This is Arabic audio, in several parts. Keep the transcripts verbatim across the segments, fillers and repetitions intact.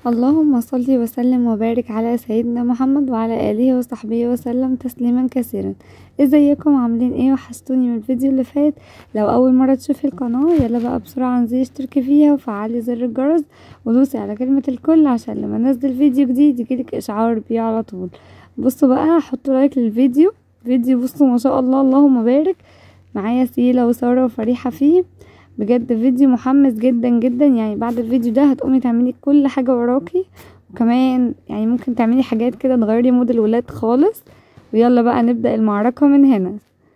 اللهم صل وسلم وبارك على سيدنا محمد وعلى آله وصحبه وسلم تسليما كثيرا. ازيكم عاملين ايه؟ وحشتوني من الفيديو اللي فات. لو اول مرة تشوفي القناة يلا بقى بسرعة انزلي اشتركي فيها وفعلي زر الجرس ودوسي على كلمة الكل عشان لما انزل فيديو جديد يجيلك اشعار بيه على طول. بصوا بقى، حطوا لايك للفيديو. فيديو بصوا ما شاء الله اللهم بارك، معايا سيلة وسارة وفريحة فيه. بجد فيديو محمس جدا جدا، يعني بعد الفيديو ده هتقومي تعملي كل حاجة وراكي، وكمان يعني ممكن تعملي حاجات كده تغيري مود الولاد خالص. ويلا بقى نبدأ المعركة من هنا.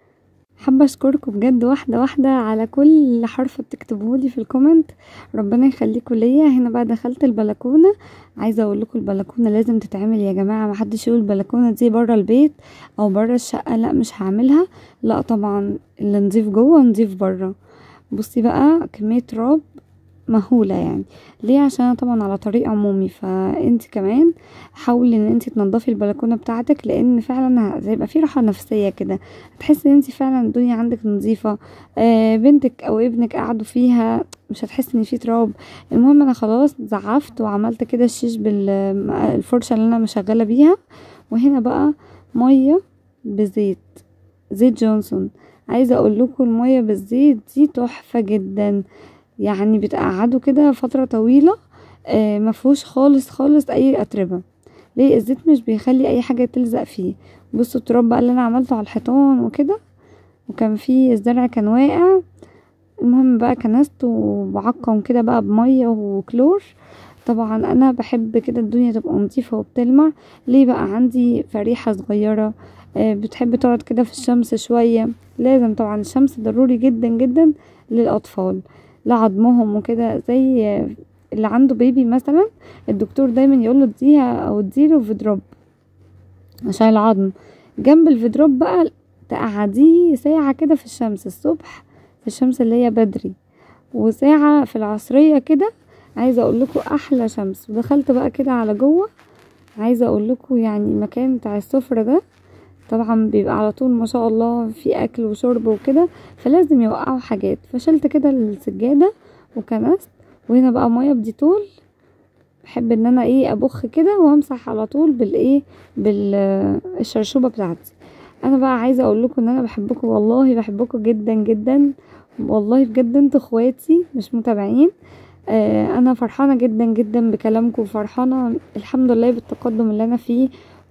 حابة اشكركم بجد واحدة واحدة على كل حرف بتكتبوهولي في الكومنت، ربنا يخليكم ليا. هنا بقى دخلت البلكونة، عايزة اقول لكم البلكونة لازم تتعمل يا جماعة. محدش يقول البلكونة دي بره البيت او بره الشقة، لا مش هعملها، لا طبعا اللي نضيف جوه نضيف بره. بصي بقى كمية تراب مهولة، يعني ليه؟ عشان أنا طبعا على طريق عمومي، فانت كمان حاولي ان انت تنضفي البلكونة بتاعتك، لان فعلا هيبقى في راحة نفسية كده، هتحسي ان انت فعلا الدنيا عندك نظيفة. آه بنتك او ابنك قعدوا فيها مش هتحسي ان في تراب. المهم انا خلاص زعفت وعملت كده الشيش بالفرشة اللي انا مشغلة بيها. وهنا بقى مية بزيت، زيت جونسون. عايزه اقول لكم الميه بالزيت دي تحفه جدا، يعني بتقعدوا كده فتره طويله. آه مفهوش خالص خالص اي اتربه. ليه؟ الزيت مش بيخلي اي حاجه تلزق فيه. بصوا التراب بقى اللي انا عملته على الحيطان وكده، وكان فيه الزرع كان واقع. المهم بقى كنست وبعقم كده بقى بميه وكلور. طبعا انا بحب كده الدنيا تبقى نظيفه وبتلمع. ليه بقى؟ عندي فريحه صغيره آه بتحب تقعد كده في الشمس شويه. لازم طبعا الشمس ضروري جدا جدا للاطفال، لعظمهم وكده. زي اللي عنده بيبي مثلا، الدكتور دايما يقوله اديها او اديله فيدروب عشان العظم. جنب الفيدروب بقى تقعديه ساعه كده في الشمس الصبح، في الشمس اللي هي بدري، وساعه في العصريه كده. عايزه اقول لكم احلى شمس. ودخلت بقى كده على جوه، عايزه اقول لكم يعني المكان بتاع السفره ده طبعا بيبقى على طول ما شاء الله في اكل وشرب وكده، فلازم يوقعوا حاجات. فشلت كده السجاده وكنست. وهنا بقى ميه بديتول، بحب ان انا ايه ابخ كده وامسح على طول بالايه بالشرشوبه بتاعتي. انا بقى عايزه اقول لكم ان انا بحبكم، والله بحبكم جدا جدا، والله بجد انتوا اخواتي مش متابعين. آه انا فرحانه جدا جدا بكلامكم، وفرحانه الحمد لله بالتقدم اللي انا فيه.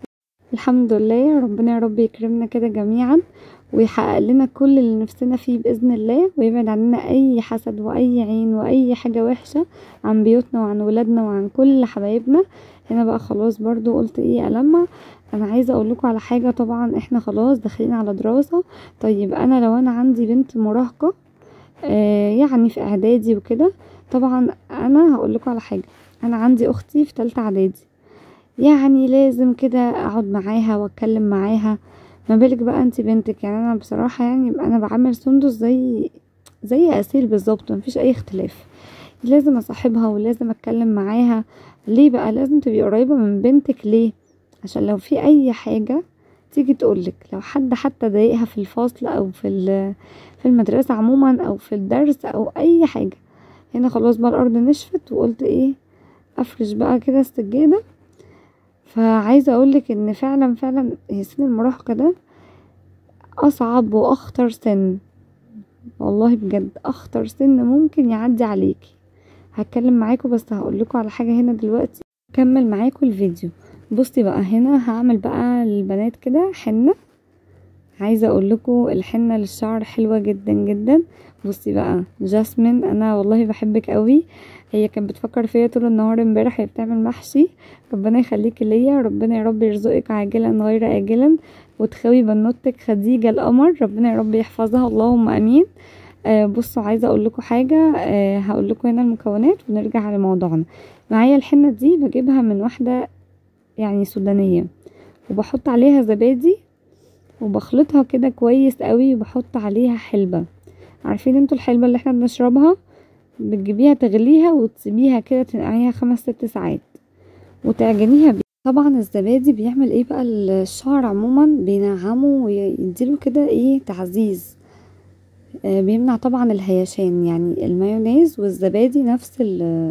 الحمد لله، ربنا يا رب يكرمنا كده جميعا ويحقق لنا كل اللي نفسنا فيه بإذن الله، ويبعد عننا اي حسد واي عين واي حاجة وحشة عن بيوتنا وعن ولادنا وعن كل حبايبنا. هنا بقى خلاص برضو قلت ايه ألمع. انا عايزة اقول لكم على حاجة، طبعا احنا خلاص داخلين على دراسة. طيب انا لو انا عندي بنت مراهقة آه يعني في اعدادي وكده، طبعا انا هقول لكم على حاجة. انا عندي اختي في تالتة اعدادي، يعني لازم كده اقعد معاها واتكلم معاها. ما بالك بقى انت بنتك؟ يعني انا بصراحة يعني انا بعمل سندس زي زي اسيل بالظبط، مفيش اي اختلاف. لازم اصاحبها ولازم اتكلم معاها. ليه بقى لازم تبقي قريبة من بنتك؟ ليه؟ عشان لو في اي حاجة تيجي تقولك، لو حد حتى ضايقها في الفصل او في في المدرسة عموما او في الدرس او اي حاجة. هنا خلاص بقى الارض نشفت، وقلت ايه افرش بقى كده السجادة. فعايزة اقولك ان فعلا فعلا سن المراهقة ده اصعب واخطر سن، والله بجد اخطر سن ممكن يعدي عليكي. هتكلم معاكم بس هقولكوا على حاجة هنا دلوقتي، كمل معاكم الفيديو. بصي بقى هنا هعمل بقى للبنات كده حنة. عايزة اقولكوا الحنة للشعر حلوة جدا جدا. بصي بقى جاسمين، انا والله بحبك قوي. هي كانت بتفكر فيا طول النهار امبارح، هي بتعمل محشي. ربنا يخليكي ليا، ربنا يا رب يرزقك عاجلا غير آجلا، وتخوي بنوتك خديجة القمر، ربنا يا رب يحفظها اللهم امين. آه بصوا عايزه اقول لكم حاجه، آه هقول لكم هنا المكونات ونرجع لموضوعنا. معايا الحنه دي بجيبها من واحده يعني سودانيه، وبحط عليها زبادي وبخلطها كده كويس قوي، وبحط عليها حلبه. عارفين انتوا الحلبه اللي احنا بنشربها؟ بتجيبيها تغليها وتسيبيها كده تنقعيها خمس ست ساعات وتعجنيها بيه. طبعا الزبادي بيعمل ايه بقى الشعر عموما؟ بينعمه ويديله كده ايه تعزيز. آه بيمنع طبعا الهيشان، يعني المايونيز والزبادي نفس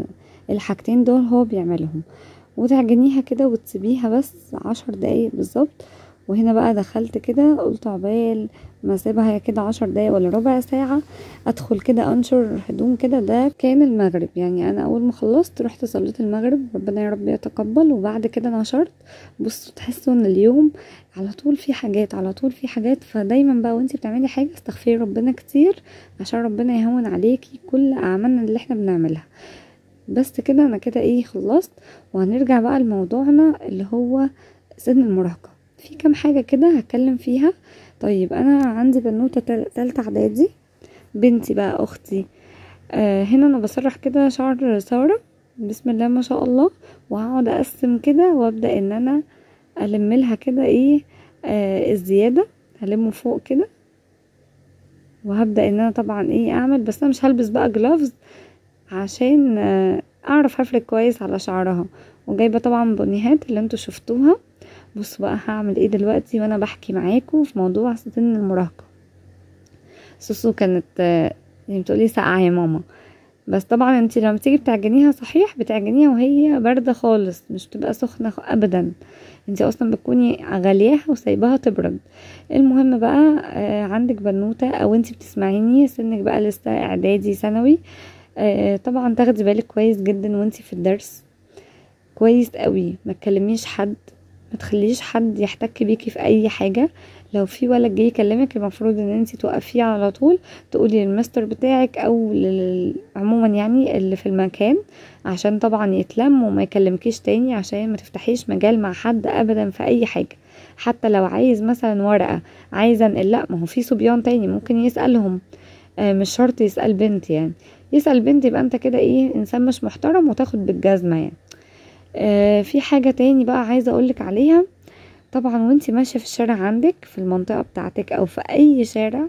الحاجتين دول هو بيعملهم، وتعجنيها كده وتسيبيها بس عشر دقايق بالظبط. وهنا بقى دخلت كده قلت عقبال ما اسيبها كده عشر دقايق ولا ربع ساعة ادخل كده انشر هدوم كده. ده كان المغرب، يعني انا اول ما خلصت رحت صليت المغرب، ربنا يا رب يتقبل، وبعد كده نشرت. بصوا تحسوا ان اليوم على طول في حاجات على طول في حاجات. فدايما بقى وانتي بتعملي حاجة استغفري ربنا كتير عشان ربنا يهون عليكي كل اعمالنا اللي احنا بنعملها. بس كده انا كده ايه خلصت. وهنرجع بقى لموضوعنا اللي هو سن المراهقة. في كام حاجة كده هتكلم فيها. طيب انا عندي بنوتة تالتة اعدادي، بنتي بقى اختي. آه هنا انا بسرح كده شعر سارة بسم الله ما شاء الله، وهقعد اقسم كده وابدأ ان انا الم لها كده ايه آه الزيادة، هلمه فوق كده. وهبدأ ان انا طبعا ايه اعمل، بس انا مش هلبس بقى جلافز عشان آه اعرف هفرك كويس على شعرها. وجايبة طبعا بنيهات اللي انتوا شفتوها. بصوا بقى هعمل ايه دلوقتي وانا بحكي معاكم في موضوع سن المراهقة. سوسو كانت آه يعني بتقولي ساقعة يا ماما، بس طبعا انت لما تيجي بتعجنيها صحيح بتعجنيها وهي باردة خالص، مش بتبقى سخنة ابدا. انت اصلا بتكوني غلياها وسايباها تبرد. المهم بقى آه عندك بنوتة او انت بتسمعيني سنك بقى لسه اعدادي ثانوي، آه طبعا تاخدي بالك كويس جدا وانت في الدرس كويس قوي. ما تكلميش حد، ما تخليش حد يحتك بيكي في اي حاجة. لو في ولد جاي يكلمك المفروض ان انتي توقفيه على طول، تقولي للمستر بتاعك او لل... عموما يعني اللي في المكان، عشان طبعا يتلم وما يكلمكيش تاني، عشان ما تفتحيش مجال مع حد ابدا في اي حاجة. حتى لو عايز مثلا ورقة عايزة انقل، لا ما هو في صبيان تاني ممكن يسألهم، آه مش شرط يسأل بنت. يعني يسأل بنت يبقى انت كده ايه انسان مش محترم وتاخد بالجزمة يعني. آه في حاجة تاني بقى عايزة اقولك عليها. طبعا وانتي ماشية في الشارع عندك في المنطقة بتاعتك او في اي شارع،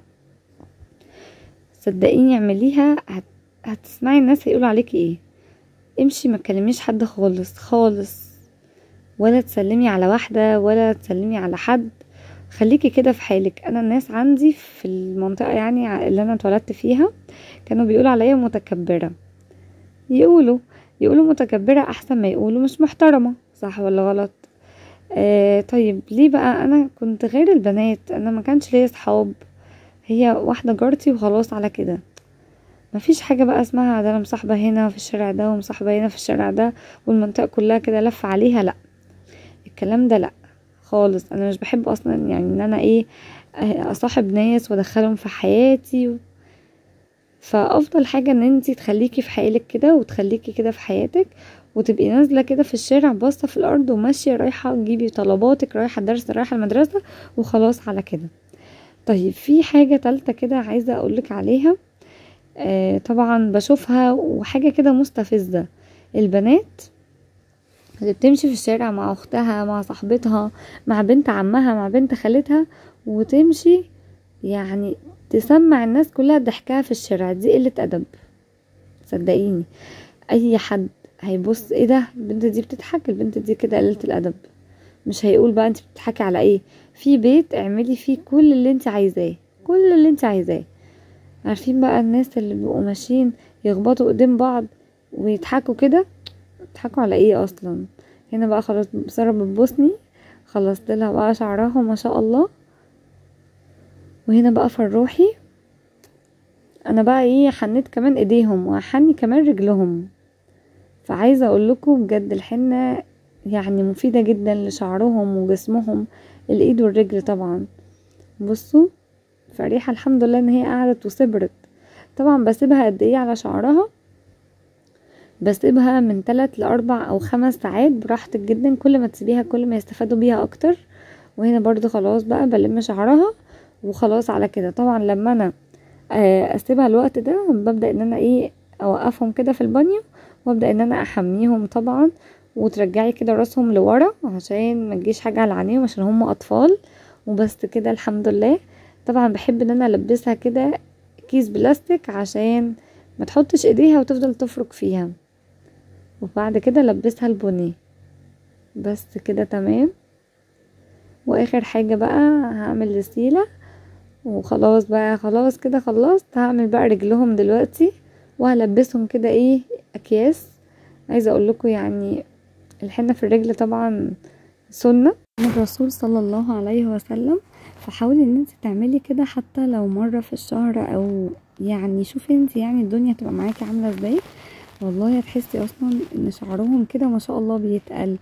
صدقيني اعمليها هت... هتسمعي الناس هيقولوا عليكي ايه. امشي ما تكلميش حد خالص خالص، ولا تسلمي على واحدة ولا تسلمي على حد. خليكي كده في حالك. انا الناس عندي في المنطقة يعني اللي انا اتولدت فيها كانوا بيقولوا عليا متكبرة. يقولوا يقولوا متكبرة احسن ما يقولوا مش محترمة، صح ولا غلط؟ آه طيب ليه بقى؟ انا كنت غير البنات، انا ما كانش ليا صحاب، هي واحدة جارتي وخلاص على كده. مفيش حاجة بقى اسمها ده انا مصاحبة هنا في الشارع ده ومصاحبة هنا في الشارع ده والمنطقة كلها كده لف عليها، لا الكلام ده لا خالص. انا مش بحب اصلا يعني ان انا ايه اصاحب ناس وادخلهم في حياتي و... فافضل حاجة ان انتي تخليكي في حالك كده وتخليكي كده في حياتك، وتبقي نازلة كده في الشارع باصة في الارض وماشية رايحة تجيبي طلباتك، رايحة الدرس رايحة المدرسة وخلاص على كده. طيب في حاجة تالتة كده عايزة اقولك عليها. آه طبعا بشوفها وحاجة كده مستفزة. البنات اللي بتمشي في الشارع مع اختها مع صاحبتها مع بنت عمها مع بنت خالتها وتمشي يعني تسمع الناس كلها ضحكها في الشارع، دي قلة ادب. صدقيني اي حد هيبص ايه ده البنت دي بتضحك، البنت دي كده قلة الادب. مش هيقول بقى انت بتضحكي على ايه. في بيت اعملي فيه كل اللي انت عايزاه، كل اللي انت عايزاه. عارفين بقى الناس اللي بيبقوا ماشيين يخبطوا قدام بعض ويضحكوا كده، بيضحكوا على ايه اصلا؟ هنا بقى خلاص سارة بتبوسني، خلصت لها بقى شعرها ما شاء الله. وهنا بقى فروحي انا بقى ايه حنيت كمان ايديهم وحني كمان رجلهم. فعايزه اقول لكم بجد الحنه يعني مفيده جدا لشعرهم وجسمهم، الايد والرجل طبعا. بصوا فريحه الحمد لله ان هي قعدت وصبرت. طبعا بسيبها قد ايه على شعرها؟ بسيبها من ثلاث لأربع او خمس ساعات براحتك جدا، كل ما تسيبيها كل ما يستفادوا بيها اكتر. وهنا برضو خلاص بقى بلم شعرها وخلاص على كده. طبعا لما انا اسيبها الوقت ده ببدأ ان انا ايه اوقفهم كده في البانيو وابدأ ان انا احميهم طبعا، وترجعي كده راسهم لورا عشان ما تجيش حاجة على عينيهم عشان هم اطفال. وبس كده الحمد لله. طبعا بحب ان انا البسها كده كيس بلاستيك عشان ما تحطش ايديها وتفضل تفرك فيها. وبعد كده لبسها البني بس كده تمام. واخر حاجة بقى هعمل السيلة وخلاص بقى، خلاص كده خلصت. هعمل بقى رجلهم دلوقتي وهلبسهم كده ايه اكياس عايزه اقول لكم يعني الحنه في الرجل طبعا سنه من الرسول صلى الله عليه وسلم، فحاولي ان انت تعملي كده حتى لو مره في الشهر، او يعني شوفي انت يعني الدنيا تبقى معاكي عامله ازاي. والله هتحسي اصلا ان شعرهم كده ما شاء الله بيتقل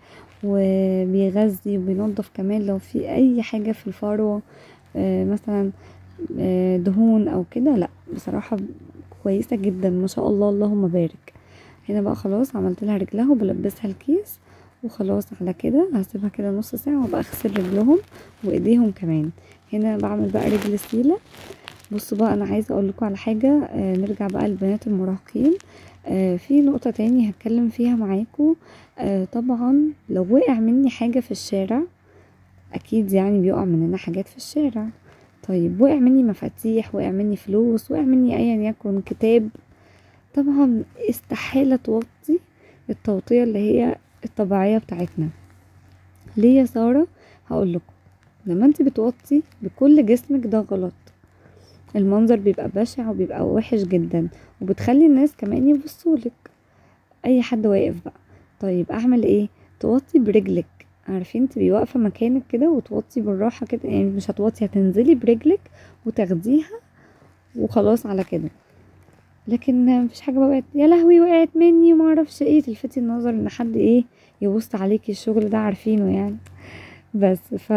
وبيغذي وبينظف كمان لو في اي حاجه في الفروه آه مثلا آه دهون او كده. لا بصراحه كويسه جدا ما شاء الله اللهم بارك. هنا بقى خلاص عملت لها رجلها وبلبسها الكيس وخلاص. على كده هسيبها كده نص ساعه وابقى اغسل رجلهم وايديهم كمان. هنا بعمل بقى رجل السيله. بصوا بقى انا عايزه اقول لكم على حاجه، آه نرجع بقى لبنات المراهقين. آه في نقطه تاني هتكلم فيها معاكم. آه طبعا لو وقع مني حاجه في الشارع، اكيد يعني بيقع مننا حاجات في الشارع. طيب وقع مني مفاتيح، وقع مني فلوس، وقع مني ايا يكن كتاب، طبعا استحالة توطي التوطية اللي هي الطبيعية بتاعتنا. ليه يا سارة؟ هقول لكم. لما انت بتوطي بكل جسمك ده غلط، المنظر بيبقى بشع وبيبقى وحش جدا، وبتخلي الناس كمان يبصولك، اي حد واقف بقى. طيب اعمل ايه؟ توطي برجلك. عارفين تبقي واقفه مكانك كده وتوطي بالراحه كده، يعني مش هتوطي، هتنزلي برجلك وتاخديها وخلاص على كده. لكن مفيش حاجه بقى وقعت يا لهوي وقعت مني وما اعرفش ايه، تلفتي النظر ان حد ايه يبص عليكي، الشغل ده عارفينه يعني. بس ف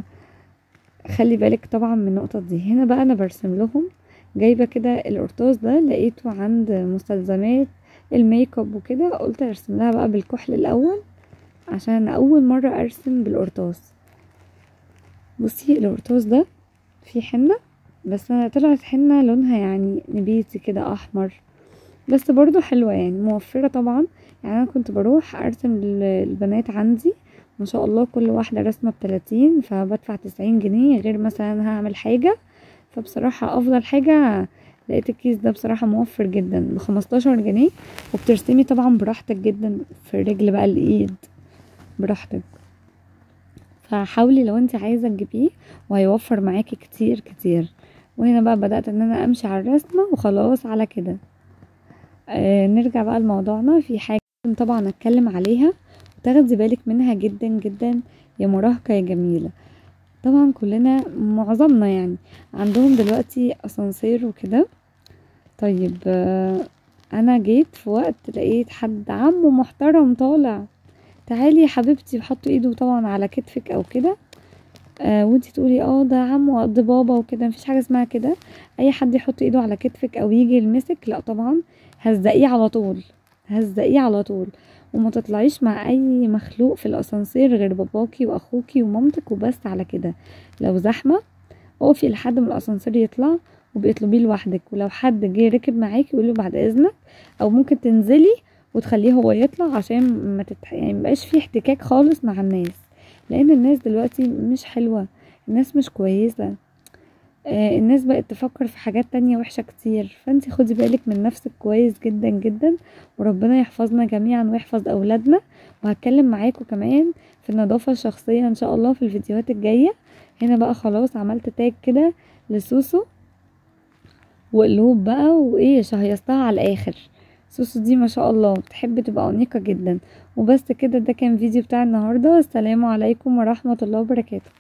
خلي بالك طبعا من النقطه دي. هنا بقى انا برسم لهم، جايبه كده القرطاس ده لقيته عند مستلزمات الميك اب وكده، قلت ارسم لها بقى بالكحل الاول عشان اول مره ارسم بالقرطاس. بصي القرطاس ده فيه حنه، بس انا طلعت حنه لونها يعني نبيتي كده احمر، بس برضو حلوه يعني موفره طبعا. يعني انا كنت بروح ارسم للبنات عندي ما شاء الله كل واحده رسمه بتلاتين، فبدفع تسعين جنيه غير مثلا هعمل حاجه. فبصراحه افضل حاجه لقيت الكيس ده بصراحه موفر جدا بخمستاشر جنيه، وبترسمي طبعا براحتك جدا في الرجل بقى الايد براحتك. فحاولي لو انت عايزه تجيبيه وهيوفر معاكي كتير كتير. وهنا بقى بدات ان انا امشي على الرسمه وخلاص على كده. آه نرجع بقى لموضوعنا. في حاجه طبعا اتكلم عليها وتاخدي بالك منها جدا جدا يا مراهقه يا جميله. طبعا كلنا معظمنا يعني عندهم دلوقتي اسانسير وكده. طيب آه انا جيت في وقت لقيت حد عمه محترم طالع، تعالي يا حبيبتي، وحط ايده طبعا على كتفك او كده، آه وانتي تقولي اه ده عمو قد بابا وكده. مفيش حاجه اسمها كده. اي حد يحط ايده على كتفك او يجي يلمسك، لا طبعا هزقيه على طول، هزقيه على طول. وما تطلعيش مع اي مخلوق في الاسانسير غير باباكي واخوكي ومامتك وبس. على كده لو زحمه اقفي لحد ما الاسانسير يطلع وبيطلبيه لوحدك. ولو حد جه ركب معاكي قولي بعد اذنك، او ممكن تنزلي وتخليه هو يطلع عشان ما تتح... يعني مبقاش فيه احتكاك خالص مع الناس، لان الناس دلوقتي مش حلوة، الناس مش كويسة. آه الناس بقت تفكر في حاجات تانية وحشة كتير. فانتي خدي بالك من نفسك كويس جدا جدا، وربنا يحفظنا جميعا ويحفظ اولادنا. وهتكلم معاكم كمان في النظافة الشخصية ان شاء الله في الفيديوهات الجاية. هنا بقى خلاص عملت تاج كده لسوسو وقلوب بقى وايه، شهيصتها على الاخر. سوسو دي ما شاء الله بتحب تبقى انيقة جدا. وبس كده، ده كان فيديو بتاع النهاردة. السلام عليكم ورحمة الله وبركاته.